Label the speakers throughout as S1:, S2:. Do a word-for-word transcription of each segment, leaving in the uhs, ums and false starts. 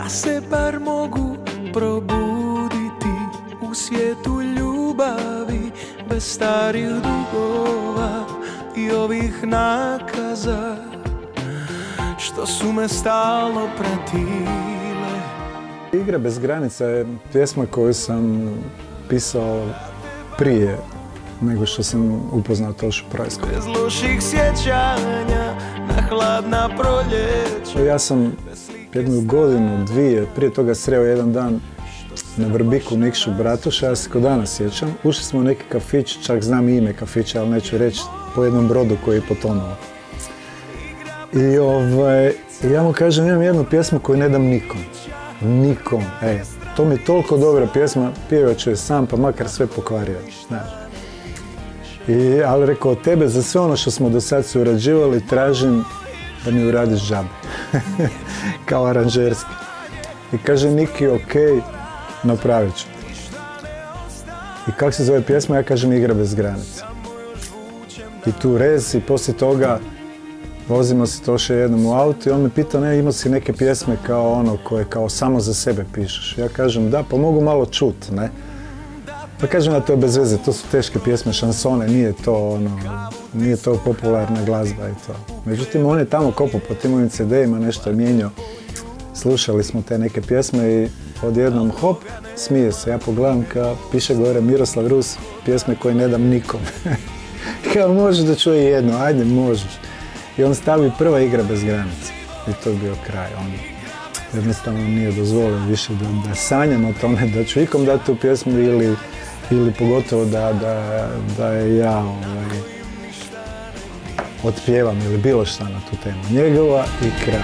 S1: da se bar mogu probuditi u svijetu ljubavi, bez starih dugova i ovih nakaza što su me stalno pratile.
S2: Igra bez granica je pjesma koju sam pisao prije nego što sam upoznao Tošu Prajsku.
S1: Bez loših sjećanja na hladna proljeća.
S2: Ja sam jednu godinu, dvije, prije toga sreo jedan dan na Vrbiku Nikšu Bratuša, ja se ko danas sjećam. Ušli smo u neki kafić, čak znam ime kafića, ali neću reći, po jednom brodu koji je potonuo. I ovaj, ja mu kažem, imam jednu pjesmu koju ne dam nikom. Nikom, ej. To mi je toliko dobra pjesma, pjevat ću je sam, pa makar sve pokvario, znaš. I, ali rekao, od tebe za sve ono što smo do sad surađivali tražim da mi uradiš džabe. Kao aranžerski. I kaže Niki, ok, napravit ću. I kako se zove pjesma, ja kažem Igra bez granica. I tu rez i poslije toga vozimo se Toše jednom u auto i on me pita, ne, imao si neke pjesme kao ono koje kao samo za sebe pišeš. Ja kažem, da, pa mogu malo čut, ne. Pa kažem da to je bez veze, to su teške pjesme, šansone, nije to ono, nije to popularna glazba i to. Međutim, on je tamo kopao po tim ovim ce de-ima, nešto je mijenjao. Slušali smo te neke pjesme i odjednom hop, smije se. Ja pogledam kao piše gore Miroslav Rus, pjesme koje ne dam nikom. Kao možeš da čuje jedno, ajde možeš. I on stavi prva Igra bez granica. I to je bio kraj. On jednostavno nije dozvolio više da, da sanjam o tome da ću ikom dati tu pjesmu ili, ili pogotovo da, da, da je ja ovaj, otpjevam ili bilo šta na tu temu. Njegova i kraj.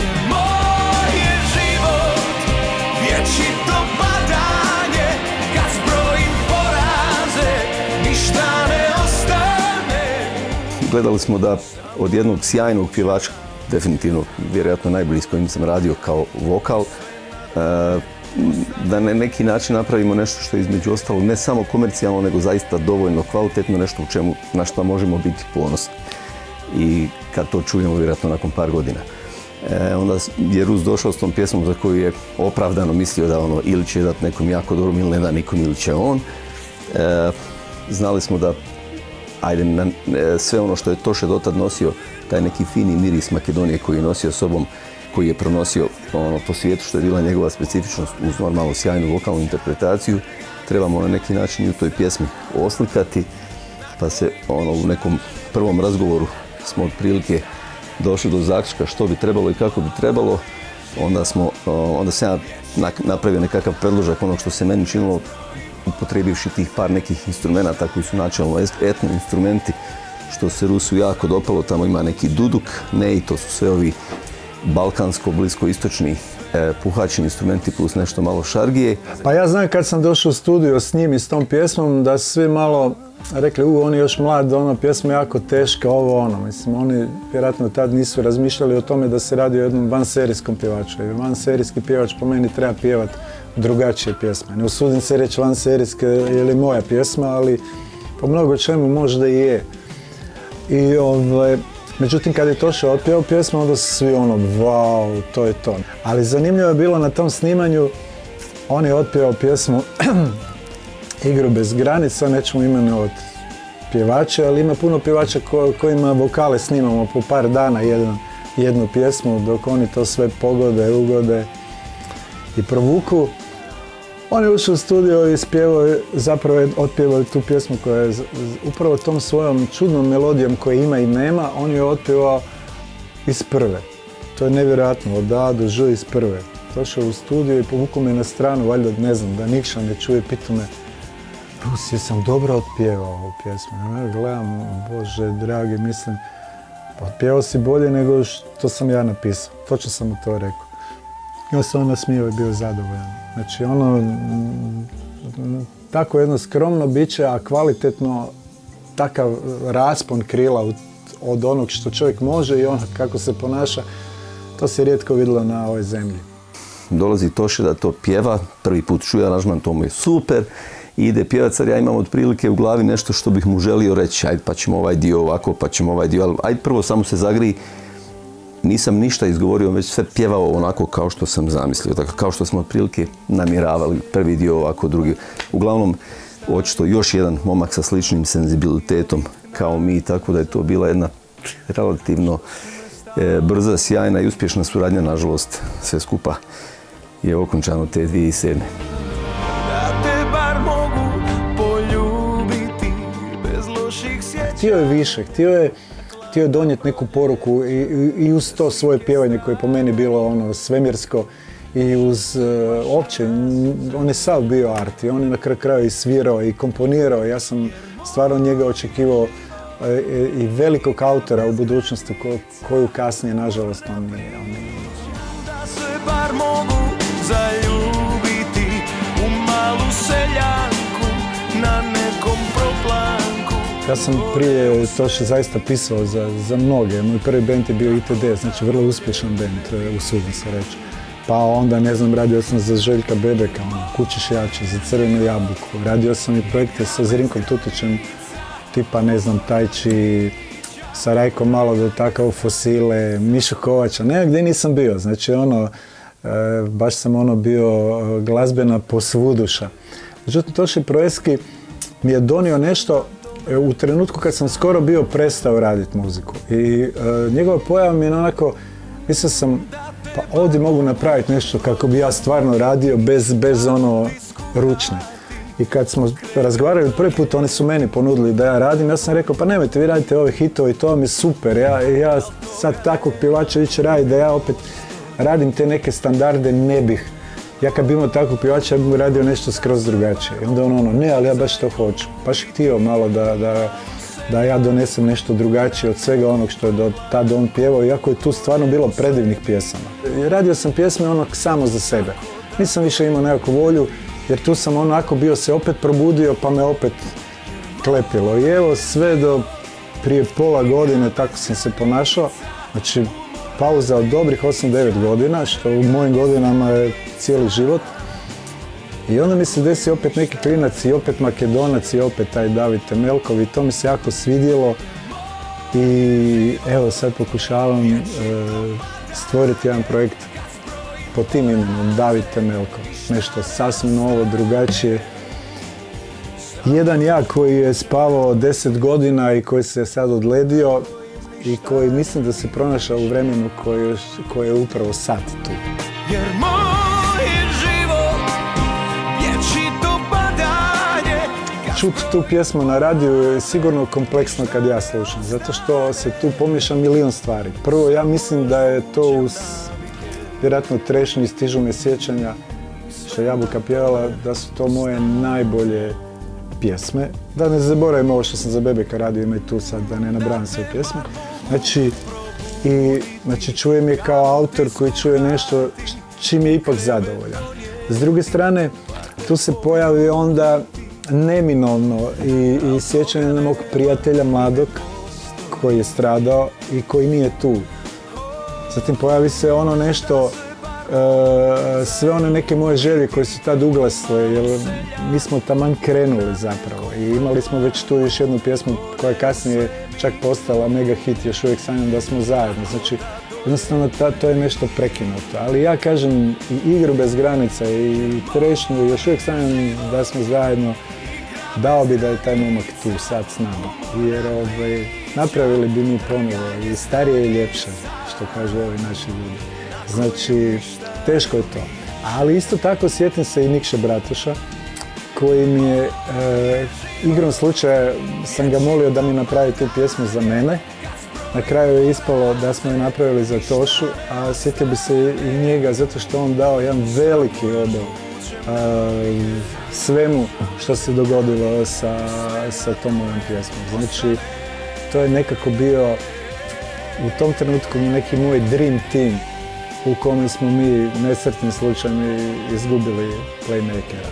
S3: Gledali smo da od jednog sjajnog pjevača, definitivno, vjerojatno najbolji s kojim sam radio kao vokal, da na neki način napravimo nešto što je između ostalog ne samo komercijalno, nego zaista dovoljno kvalitetno, nešto u čemu, na što možemo biti ponosni. I kad to čujemo, vjerojatno nakon par godina. E, onda je Rus došao s tom pjesmom za koju je opravdano mislio da ono ili će dati nekom jako dobrom ili ne da nikom ili će on. E, znali smo da ajde, na, sve ono što je Toše dotad nosio, taj neki fini miris Makedonije koji je nosio sobom, koji je pronosio ono, po svijetu, što je bila njegova specifičnost uz normalnu sjajnu vokalnu interpretaciju, trebamo na neki način i u toj pjesmi oslikati, pa se ono, u nekom prvom razgovoru smo otprilike došli do zaključka što bi trebalo i kako bi trebalo. Onda, smo, onda sam ja napravio nekakav predložak onog što se meni činilo, upotrebivši tih par nekih instrumenta koji su načelno etno instrumenti, što se Rusu jako dopalo. Tamo ima neki duduk, ne, i to su sve ovi balkansko, bliskoistočni e, puhačni instrumenti plus nešto malo šargije.
S2: Pa ja znam kad sam došao u studio s njim i s tom pjesmom da su svi malo rekli, u, on je još mlad, ona pjesma je jako teška, ovo ono. Mislim, oni vjerojatno tad nisu razmišljali o tome da se radi o jednom vanserijskom pjevaču. Vanserijski pjevač po meni treba pjevati drugačije pjesme. Ne usudim se reći vanserijska ili moja pjesma, ali po mnogo čemu možda i je. I ovaj, međutim, kad je Toša otpjevao pjesmu, onda su svi ono, wow, to je to. Ali zanimljivo je bilo na tom snimanju, on je otpjevao pjesmu Igru bez granica, nećemo imenovati pjevače, ali ima puno pjevača ko, kojima vokale snimamo po par dana jednu, jednu pjesmu, dok oni to sve pogode, ugode i provuku. On je ušao u studio i spjevao, zapravo je otpjevao tu pjesmu koja je upravo tom svojom čudnom melodijom koje ima i nema, on je otpjevao iz prve. To je nevjerojatno, od A do Ž iz prve. Došao u studio i povukao me na stranu, valjda ne znam, da Nikša ne čuje, pitao me, Rus, jesam dobro otpjevao ovu pjesmu. Ja gledam, Bože dragi, mislim, otpjevao si bolje nego što sam ja napisao. Točno sam mu to rekao. I on se on nasmijao i bio zadovoljan. Znači ono, tako jedno skromno biće, a kvalitetno takav raspon krila od onog što čovjek može i ono kako se ponaša, to se rijetko vidjelo na ovoj zemlji.
S3: Dolazi Toše da to pjeva, prvi put čuje aranžman, to mu je super, i ide pjevat, sad ja imam otprilike u glavi nešto što bih mu želio reći, ajde pa ćemo ovaj dio ovako, pa ćemo ovaj dio, ali ajde prvo samo se zagriji, nisam ništa izgovorio, već sve pjevao onako kao što sam zamislio, tako kao što smo otprilike namjeravali, prvi dio ovako, drugi. Uglavnom, očito još jedan momak sa sličnim senzibilitetom kao mi, tako da je to bila jedna relativno e, brza, sjajna i uspješna suradnja, nažalost, sve skupa je okončano te dvije tisuće sedme.
S1: Da te bar mogu poljubiti bez loših sjećanja.
S2: Htio je više, htio je, htio je donijeti neku poruku i, i, i uz to svoje pjevanje koje je po meni bilo ono svemirsko i uz uh, opće, on je sav bio art i on je na kraju kraju i svirao i komponirao. Ja sam stvarno njega očekivao uh, i velikog autora u budućnosti ko, koju kasnije, nažalost, on nije. On nije.
S1: Da se bar mogu zaljubiti u malu seljanku na nekom proplanku.
S2: Ja sam prije Toše zaista pisao za, za mnoge. Moj prvi bend je bio I T D, znači vrlo uspješan bend, usudim se reći. Pa onda, ne znam, radio sam za Željka Bebeka, ono, Kućiš jače, za Crvenu jabuku. Radio sam i projekte sa Zrinkom Tutićem, tipa, ne znam, Tajči, sa Rajkom malo dotakao Fosile, Mišu Kovača, ne, gdje nisam bio. Znači, ono, e, baš sam ono bio glazbena posvuduša. Međutim, Toši Proeski mi je donio nešto u trenutku kad sam skoro bio prestao raditi muziku. I e, njegova pojava mi je onako, mislio sam, pa ovdje mogu napraviti nešto kako bi ja stvarno radio bez, bez ono ručne. I kad smo razgovarali prvi put, oni su meni ponudili da ja radim, ja sam rekao, pa nemojte, vi radite ove hitove i to vam je super. Ja, ja sad takvog pjevača ići raditi da ja opet radim te neke standarde, ne bih. Ja kad bi imao takvog pjevača, ja bih radio nešto skroz drugačije. I onda on ono, ne, ali ja baš to hoću. Baš htio malo da, da, da ja donesem nešto drugačije od svega onog što je do tada on pjevao, iako je tu stvarno bilo predivnih pjesama. Radio sam pjesme onog samo za sebe. Nisam više imao nekakvu volju, jer tu sam onako bio se opet probudio, pa me opet klepilo. I evo, sve do prije pola godine tako sam se ponašao. Znači, pauza od dobrih osam devet godina, što u mojim godinama je cijeli život. I onda mi se desi opet neki klinac i opet Makedonac i opet taj David Temelkov i to mi se jako svidjelo. I evo sad pokušavam e, stvoriti jedan projekt pod tim imenom, David Temelkov. Nešto sasvim novo, drugačije. Jedan ja koji je spavao deset godina i koji se sad odledio i koji mislim da se pronašao u vremenu koje, koje je upravo sad tu.
S1: Jer moj je život vječito padanje.
S2: Čuti tu pjesmu na radiju je sigurno kompleksno kad ja slušam, zato što se tu pomiješa milion stvari. Prvo, ja mislim da je to uz vjerojatno trešnju i Stižu me sjećanja što je Jabuka pjevala, da su to moje najbolje pjesme. Da ne zaboravim ovo što sam za Bebeka radio, ima i tu sad, da ne nabrajam sve pjesme. Znači, i, znači, čujem je kao autor koji čuje nešto čim je ipak zadovoljan. S druge strane, tu se pojavi onda neminovno i, i sjećanje na mog prijatelja mladog koji je stradao i koji nije tu. Zatim pojavi se ono nešto, e, sve one neke moje želje koje su tad ugasle, jer mi smo taman krenuli zapravo i imali smo već tu još jednu pjesmu koja je kasnije čak postala mega hit, još uvijek sanjam da smo zajedno. Znači, jednostavno ta, to je nešto prekinuto. Ali ja kažem i Igru bez granica i trešnju, još uvijek sanjam da smo zajedno. Dao bi da je taj momak tu sad s nama, jer ovaj, napravili bi mi ponovo i starije i ljepše, što kažu ovi naši ljudi. Znači, teško je to. Ali isto tako sjetim se i Nikše Bratuša, koji mi je, e, igrom slučaja sam ga molio da mi napravi tu pjesmu za mene. Na kraju je ispalo da smo je napravili za Tošu, a sjetio bi se i njega zato što on dao jedan veliki obol svemu što se dogodilo sa, sa tom mojom pjesmom. Znači, to je nekako bio u tom trenutku neki moj dream team u kome smo mi nesretnim slučajem izgubili playmakera.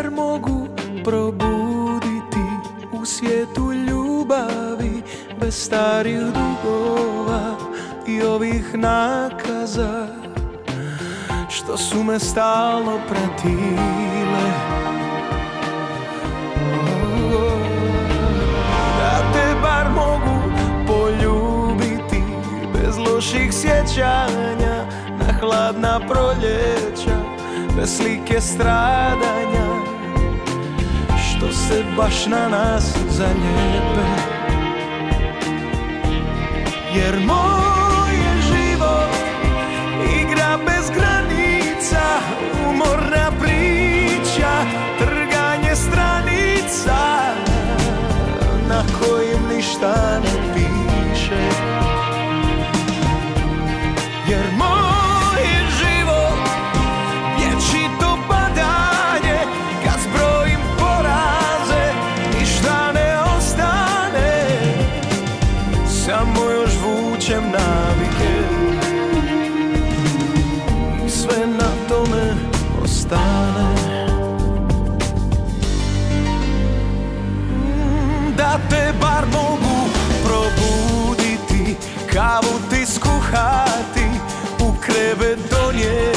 S1: bar mogu probuditi u svijetu ljubavi, bez starih dugova i ovih nakaza što su me stalno pratile. Da te bar mogu poljubiti bez loših sjećanja na hladna proljeća, bez slike stradanja što se baš na nas zaljepe. Jer moj je život igra bez granica, umorna priča, trganje stranica na kojim ništa ne piše. Jer moj je život vječito padanje, kad zbrojim poraze ništa ne ostane, samo još vučem navike i sve na tome ostane. Da te bar mogu probuditi, kavu ti skuhati, u krevet donijeti,